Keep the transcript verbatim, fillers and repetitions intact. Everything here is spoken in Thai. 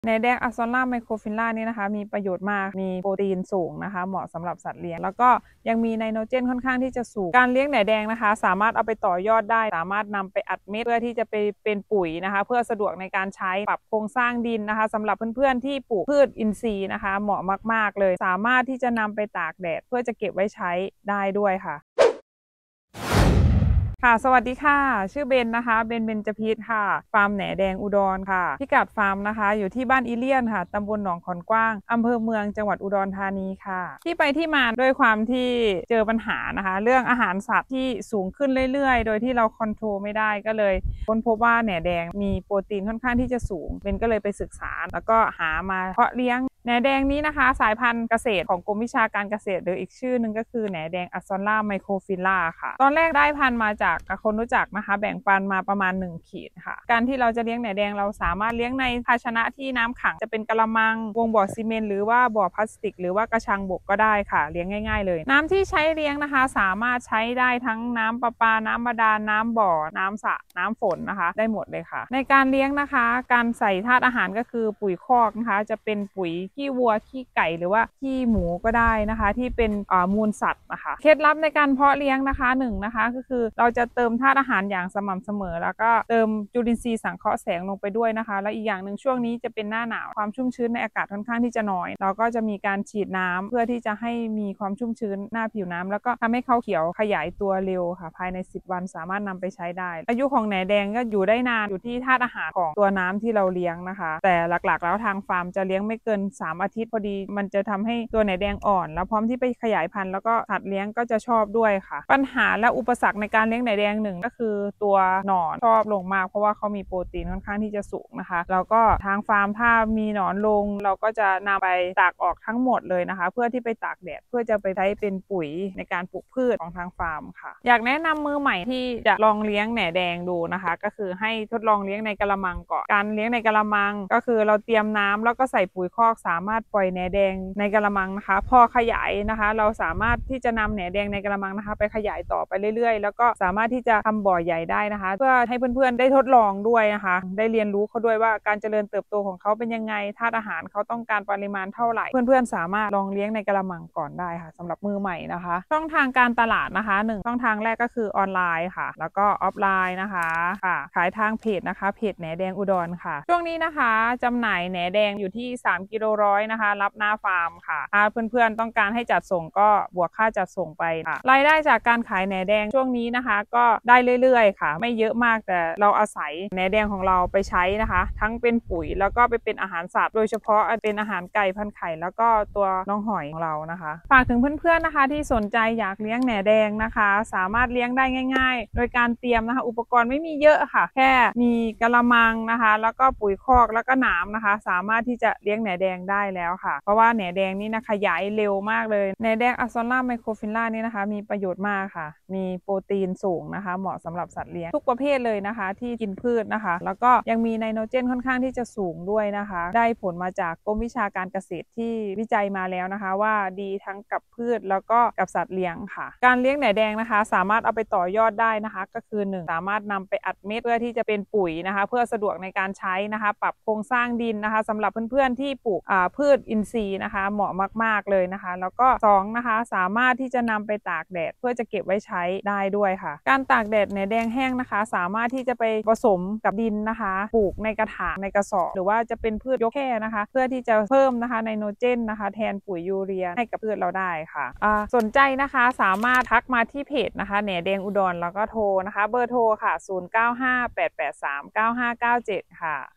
แหนแดงอะซอล่าไมโครฟิลล่านี่นะคะมีประโยชน์มากมีโปรตีนสูงนะคะเหมาะสำหรับสัตว์เลี้ยงแล้วก็ยังมีไนโตรเจนค่อนข้างที่จะสูงการเลี้ยงแหนแดงนะคะสามารถเอาไปต่อยอดได้สามารถนำไปอัดเม็ดเพื่อที่จะไปเป็นปุ๋ยนะคะเพื่อสะดวกในการใช้ปรับโครงสร้างดินนะคะสำหรับเพื่อนๆที่ปลูกพืชอินทรีย์นะคะเหมาะมากๆเลยสามารถที่จะนำไปตากแดดเพื่อจะเก็บไว้ใช้ได้ด้วยค่ะค่ะสวัสดีค่ะชื่อเบนนะคะเบนเบนจพิษค่ะฟาร์มแหนแดงอุดรค่ะพิกัดฟาร์มนะคะอยู่ที่บ้านอีเลียนค่ะตำบลหนองขอนกว้างอำเภอเมืองจังหวัดอุดรธานีค่ะที่ไปที่มาด้วยความที่เจอปัญหานะคะเรื่องอาหารสัตว์ที่สูงขึ้นเรื่อยๆโดยที่เราคอนโทรลไม่ได้ก็เลยค้นพบว่าแหนแดงมีโปรตีนค่อนข้างที่จะสูงเบนก็เลยไปศึกษาแล้วก็หามาเพาะเลี้ยงแหนแดงนี้นะคะสายพันธุ์เกษตรของกรมวิชาการเกษตรหรืออีกชื่อหนึ่งก็คือแหนแดงอะซอล่าไมโครฟิลล่าค่ะตอนแรกได้พันธุ์มาจากคนรู้จักนะคะแบ่งปันมาประมาณหนึ่งขีดค่ะการที่เราจะเลี้ยงแหนแดงเราสามารถเลี้ยงในภาชนะที่น้ำขังจะเป็นกระมังวงบ่อซีเมนต์หรือว่าบ่อพลาสติกหรือว่ากระชังบกก็ได้ค่ะเลี้ยงง่ายๆเลยน้ำที่ใช้เลี้ยงนะคะสามารถใช้ได้ทั้งน้ำประปาน้ำบาดาลน้ำบ่อน้ำสระน้ำฝนนะคะได้หมดเลยค่ะในการเลี้ยงนะคะการใส่ธาตุอาหารก็คือปุ๋ยคอกนะคะจะเป็นปุ๋ยขี้วัวขี้ไก่หรือว่าขี้หมูก็ได้นะคะที่เป็นมูลสัตว์นะคะเคล็ดลับในการเพาะเลี้ยงนะคะหนึ่งนะคะก็คือเราจะเติมธาตุอาหารอย่างสม่ำเสมอแล้วก็เติมจุลินทรีย์สังเคราะห์แสงลงไปด้วยนะคะและอีกอย่างหนึ่งช่วงนี้จะเป็นหน้าหนาวความชุ่มชื้นในอากาศค่อนข้างที่จะน้อยเราก็จะมีการฉีดน้ำเพื่อที่จะให้มีความชุ่มชื้นหน้าผิวน้ำแล้วก็ทำให้เขาเขียวขยายตัวเร็วค่ะภายในสิบวันสามารถนำไปใช้ได้อายุของแหนแดงก็อยู่ได้นานอยู่ที่ธาตุอาหารของตัวน้ำที่เราเลี้ยงนะคะแต่หลักๆแล้วทางฟาร์มจะเลี้ยงไม่เกินสามอาทิตย์พอดีมันจะทำให้ตัวแหนแดงอ่อนแล้วพร้อมที่ไปขยายพันธุ์แล้วก็สัตว์เลี้ยงก็จะชอบด้วยค่ะปัญหาและอุปสรรคในการเลี้ยงแหนแดงหนึ่งก็คือตัวหนอนชอบลงมากเพราะว่าเขามีโปรตีนค่อนข้างที่จะสูงนะคะแล้วก็ทางฟาร์มถ้ามีหนอนลงเราก็จะนำไปตากออกทั้งหมดเลยนะคะเพื่อที่ไปตากแดดเพื่อจะไปใช้เป็นปุ๋ยในการปลูกพืชของทางฟาร์มค่ะอยากแนะนำมือใหม่ที่จะลองเลี้ยงแหนแดงดูนะคะก็คือให้ทดลองเลี้ยงในกระมังก่อนการเลี้ยงในกระมังก็คือเราเตรียมน้ำแล้วก็ใส่ปุ๋ยคอกสามารถปล่อยแหนแดงในกระมังนะคะพอขยายนะคะเราสามารถที่จะนำแหนแดงในกระมังนะคะไปขยายต่อไปเรื่อยๆแล้วก็สามารถที่จะทำบ่อใหญ่ได้นะคะเพื่อให้เพื่อนๆได้ทดลองด้วยนะคะได้เรียนรู้เขาด้วยว่าการเจริญเติบโตของเขาเป็นยังไงธาตุอาหารเขาต้องการปริมาณเท่าไหร่เพื่อนๆสามารถลองเลี้ยงในกระมังก่อนได้ค่ะสำหรับมือใหม่นะคะช่องทางการตลาดนะคะหนึ่งช่องทางแรกก็คือออนไลน์ค่ะแล้วก็ออฟไลน์นะคะค่ะขายทางเพจนะคะเพจแหนแดงอุดรค่ะช่วงนี้นะคะจำหน่ายแหนแดงอยู่ที่สามกิโลร้อยนะคะรับหน้าฟาร์มค่ะถ้าเพื่อนๆต้องการให้จัดส่งก็บวกค่าจัดส่งไปค่ะรายได้จากการขายแหนแดงช่วงนี้นะคะก็ได้เรื่อยๆค่ะไม่เยอะมากแต่เราอาศัยแหนแดงของเราไปใช้นะคะทั้งเป็นปุ๋ยแล้วก็ไปเป็นอาหารสัตว์โดยเฉพาะเป็นอาหารไก่พันไข่แล้วก็ตัวน้องหอยของเรานะคะฝากถึงเพื่อนๆนะคะที่สนใจอยากเลี้ยงแหนแดงนะคะสามารถเลี้ยงได้ง่ายๆโดยการเตรียมนะคะอุปกรณ์ไม่มีเยอะค่ะแค่มีกระมังนะคะแล้วก็ปุ๋ยคอกแล้วก็หนามนะคะสามารถที่จะเลี้ยงแหนแดงได้แล้วค่ะเพราะว่าแหนแดงนี่นะขยายเร็วมากเลยแหนแดงอะซอล่าไมโครฟิลล่านี่นะคะมีประโยชน์มากค่ะมีโปรตีนสูงนะคะเหมาะสำหรับสัตว์เลี้ยงทุกประเภทเลยนะคะที่กินพืชนะคะแล้วก็ยังมีไนโตรเจนค่อนข้างที่จะสูงด้วยนะคะได้ผลมาจากกรมวิชาการเกษตรที่วิจัยมาแล้วนะคะว่าดีทั้งกับพืชแล้วก็กับสัตว์เลี้ยงค่ะการเลี้ยงแหนแดงนะคะสามารถเอาไปต่อยอดได้นะคะก็คือหนึ่งสามารถนำไปอัดเม็ดเพื่อที่จะเป็นปุ๋ยนะคะเพื่อสะดวกในการใช้นะคะปรับโครงสร้างดินนะคะสำหรับเพื่อนๆที่ปลูกพืชอินทรีย์นะคะเหมาะมากๆเลยนะคะแล้วก็สองนะคะสามารถที่จะนำไปตากแดดเพื่อจะเก็บไว้ใช้ได้ด้วยค่ะการตากแดดแหนแดงแห้งนะคะสามารถที่จะไปผสมกับดินนะคะปลูกในกระถางในกระสอบหรือว่าจะเป็นพืชยกแค่นะคะเพื่อที่จะเพิ่มนะคะไนโตรเจนนะคะแทนปุ๋ยยูเรียให้กับพืชเราได้ค่ะสนใจนะคะสามารถทักมาที่เพจนะคะแหนแดงอุดรแล้วก็โทรนะคะเบอร์โทรค่ะศูนย์ เก้า ห้า แปด แปด สาม เก้า ห้า เก้า เจ็ดค่ะ